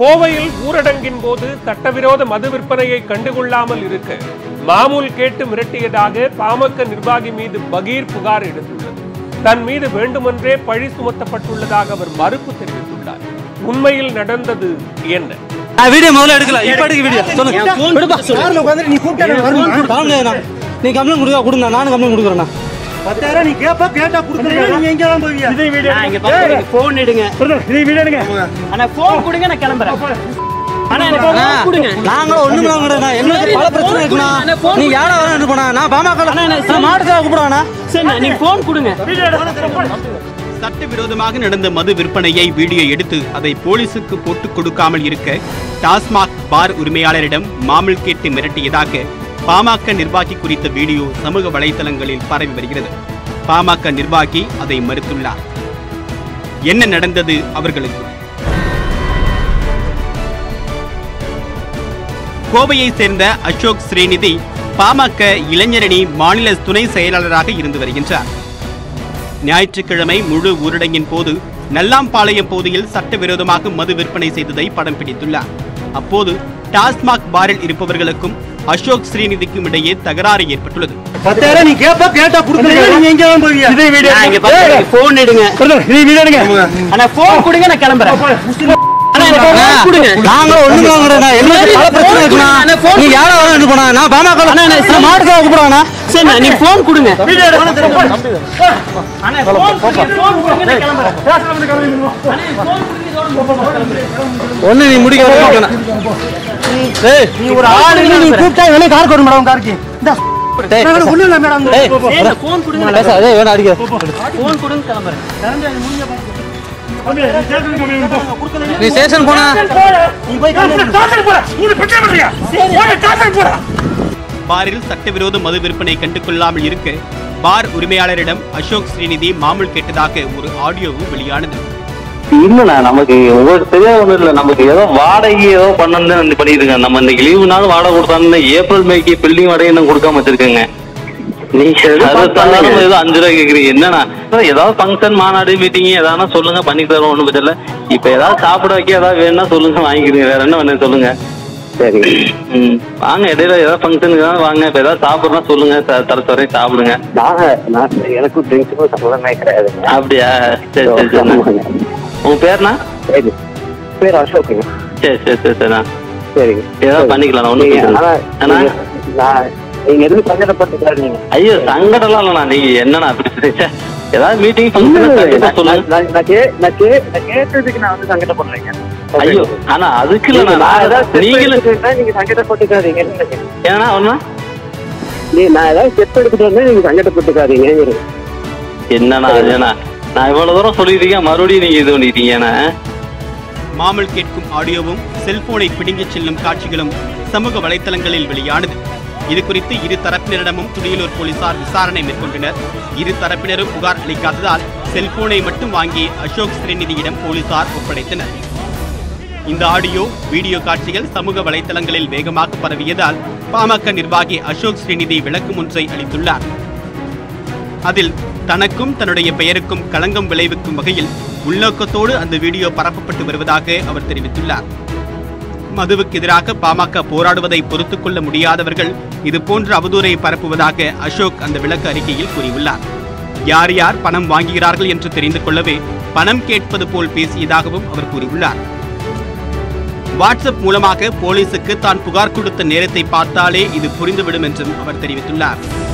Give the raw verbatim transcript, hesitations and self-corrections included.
கோவையில் ஊரடங்கின் போது சட்டவிரோத மது விற்பனையை கண்டுகொள்ளாமல் இருக்க மாமூல் கேட்டு மிரட்டியதாக பாமக நிர்வாகி மீது பகீர் புகார் எடுத்துள்ளது. தன் மீது வேண்டுமென்றே பழி சுமத்தப்பட்டுள்ளதாக அவர் மறுப்பு தெரிவித்துள்ளார். உண்மையில் நடந்தது என்ன? வீடியோ முதல்ல எடுக்கல, இப்ப எடுக்க வீடியோ சொல்லுங்க. நீ கூப்பிட்டா நீ கம்ப்ளைண்ட் கொடுக்க கொடுங்க, நானும் கம்ப்ளைண்ட் கொடுக்குறேண்ணா. பத்தாயிரம் நீ கேப்பா கேட்டா கொடுத்துருங்க. நீங்க எங்க தான் போவீங்க? இதே வீடியோ இங்க பாருங்க, ஃபோன் எடுங்க. இதே வீடியோ எடுங்க. அண்ணா ஃபோன் கொடுங்க, நான் கிளம்பறேன். அண்ணா ஃபோன் கொடுங்க. நாங்க ஒண்ணுமே வாங்கறேண்ணா. எனக்கு பல பிரச்சனை இருக்குண்ணா. நீ யாரா வரணும் போனா? நான் பாமாக்கல. அண்ணா நான் மாடுதா கூப்பிடுறானே. சரி நீ ஃபோன் கொடுங்க. சட்டவிரோதமாக நடந்த மது விற்பனையை வீடியோ எடுத்து அதை போலீசுக்கு போட்டுக் கொடுக்காமல் இருக்க டாஸ்மாக் பார் உரிமையாளரிடம் மாமூல் கேட்டு மிரட்டியதாக பாமக நிர்வாகி குறித்த வீடியோ சமூக வலைதளங்களில் பரவி வருகிறது. பாமக நிர்வாகி அதை மறுத்துள்ளார். என்ன நடந்தது அவர்களுக்கு? கோவையை சேர்ந்த அசோக் ஸ்ரீநிதி பாமக இளைஞரணி மாநில துணை செயலாளராக இருந்து வருகின்றார். ஞாயிற்றுக்கிழமை முழு ஊரடங்கின் போது நல்லாம்பாளையம் பகுதியில் சட்டவிரோதமாக மது விற்பனை செய்ததை படம் பிடித்துள்ளார். அப்போது டாஸ்மாக் பாரில் இருப்பவர்களுக்கும் அசோக் ஸ்ரீநிதிக்கும் இடையே தகராறு ஏற்பட்டுள்ளது. பத்தாயிரம் நீ கேப்பா கேட்டா கொடுத்துருங்க. நீங்க எங்க தான் போவீங்க? இதே வீடியோ இங்க பாருங்க, ஃபோன் எடுங்க. இதே வீடியோ எடுங்க. அண்ணா ஃபோன் கொடுங்க, நான் கிளம்பறேன். அண்ணா ஃபோன் கொடுங்க. நாங்க ஒண்ணுமே வாங்கறேண்ணா. எனக்கு பல பிரச்சனை இருக்குண்ணா. நீ யாரா வரணும் போனா? நான் பாமாக்கல. அண்ணா நான் மாடுதா கூப்பிடுறானே. சரி நீ ஃபோன் கொடுங்க. வீடியோ எடுங்க. அண்ணா ஃபோன் கொடுங்க, ஃபோன் கொடுங்க, நான் கிளம்பறேன். ஸ்டேஷன்ல வந்து கிளம்பிடுங்க. அண்ணா ஃபோன் கொடுங்க, இதோட போறேன். ஒண்ணு நீ முடிக்க வரணும். ஏய் நீ ஒரு ஆளு, நீ கூப்பிட்டா வெளிய கார் கொடு மேடம். காருக்கு இந்த நான் ஒண்ணு இல்ல மேடம். ஏய் ஃபோன் கொடுங்க. பேச அதே வேணா அடிக்க. ஃபோன் கொடுங்க, கிளம்பறேன். கரண்ட் அது முடிஞ்ச பாருங்க. நீ ஸ்டேஷன் போனா நீ போய் ஸ்டேஷன் போற. நீ பிரச்சனை பண்றியா? போய் ஸ்டேஷன் போற. பாரில் சட்டவிரோத மது விற்பனை கண்டுகொள்ளாமல் இருக்க பார் உரிமையாளரிடம் அசோக் ஸ்ரீநிதி மாமூல் கேட்டதாக ஒரு ஆடியோவும் வெளியானது. இல்லண்ணா, நமக்கு உங்களுக்கு தெரியாத ஒண்ணும் இல்ல. நமக்கு ஏதோ வாடகை ஏதோ பண்ணணும்னு பண்ணிட்டு இருக்காங்க. நம்ம இன்னைக்கு லீவுனாலும் வாடகை கொடுத்தாங்க. ஏப்ரல் மேக்கு பில்டிங் வாடகை இன்னும் கொடுக்காம வச்சிருக்கேங்க. நீங்க ஏதோ அஞ்சு ரூபாய் கேக்குறீங்க. என்னன்னா ஏதாவது ஃபங்க்ஷன் மாநாடு மீட்டிங் ஏதாவது சொல்லுங்க, பண்ணி தரோம். ஒண்ணும் பட்சம் இல்ல. இப்ப ஏதாவது சாப்பிட வைக்க ஏதாவது வேணும்னா சொல்லுங்க, வாங்கிக்கிறீங்க. வேற என்ன வேணும் சொல்லுங்க. சரி ம் வாங்க, இடையில ஏதாவது ஃபங்க்ஷனுக்கு தான் வாங்க. இப்ப ஏதாவது சாப்பிடணும் சொல்லுங்க, தர வரையும் சாப்பிடுங்க. நான் எனக்கும் ட்ரிங்க்ஸுக்கும் சம்பளமே கிடையாது. அப்படியா? சரி சரி சரி. உங்க பேர்னா? பேர் அசோக்குங்க. சரி சரி சரி சரிண்ணா. சரிங்க, ஏதாவது பண்ணிக்கலாம். ஒன்றும் நீங்க எதுவும் சங்கடப்பட்டுக்காரு நீங்க? ஐயோ சங்கடம்லாம் இல்லைண்ணா. நீங்க என்னண்ணா அப்படி ஏதாவது மீட்டிங் கேட்டதுக்கு நான் வந்து சங்கடப்படுறேங்க. ஐயோ ஆனா அதுக்கு இல்லைண்ணா, நீங்க சங்கடப்பட்டுக்காதீங்க. ஏன்னா ஒண்ணா நீ நான் ஏதாவது ஸ்டெப் எடுத்துட்டு வந்தேன், நீங்க சங்கடப்பட்டுக்காதீங்க. என்னண்ணா அதுண்ணா, நான் இவ்வளவு தூரம் சொல்லியிருக்கேன், மறுபடியும் நீங்க இது பண்ணிட்டீங்கன்னா. மாமூல் கேட்கும் ஆடியோவும் செல்போனை பிடுங்கிச் செல்லும் காட்சிகளும் சமூக வலைதளங்களில் வெளியானது. இது குறித்து இரு தரப்பினரிடமும் துடியலூர் போலீசார் விசாரணை மேற்கொண்டனர். இரு தரப்பினரும் புகார் அளிக்காததால் செல்போனை மட்டும் வாங்கி அசோக் ஸ்ரீநிதியிடம் போலீசார் ஒப்படைத்தனர். இந்த ஆடியோ வீடியோ காட்சிகள் சமூக வலைதளங்களில் வேகமாக பரவியதால் பாமக நிர்வாகி அசோக் ஸ்ரீநிதி விளக்கம் ஒன்றை அளித்துள்ளார். அதில் தனக்கும் தன்னுடைய பெயருக்கும் களங்கம் விளைவிக்கும் வகையில் உள்நோக்கத்தோடு அந்த வீடியோ பரப்பப்பட்டு வருவதாக அவர் தெரிவித்துள்ளார். மதுவுக்கு எதிராக பாமக போராடுவதை பொறுத்துக் கொள்ள முடியாதவர்கள் இதுபோன்ற அவதூறை பரப்புவதாக அசோக் அந்த விளக்க அறிக்கையில் கூறியுள்ளார். யார் யார் பணம் வாங்குகிறார்கள் என்று தெரிந்து கொள்ளவே பணம் கேட்பது போல் பேசியதாகவும் அவர் கூறியுள்ளார். வாட்ஸ்அப் மூலமாக போலீசுக்கு தான் புகார் கொடுத்த நேரத்தை பார்த்தாலே இது புரிந்துவிடும் என்றும் அவர் தெரிவித்துள்ளார்.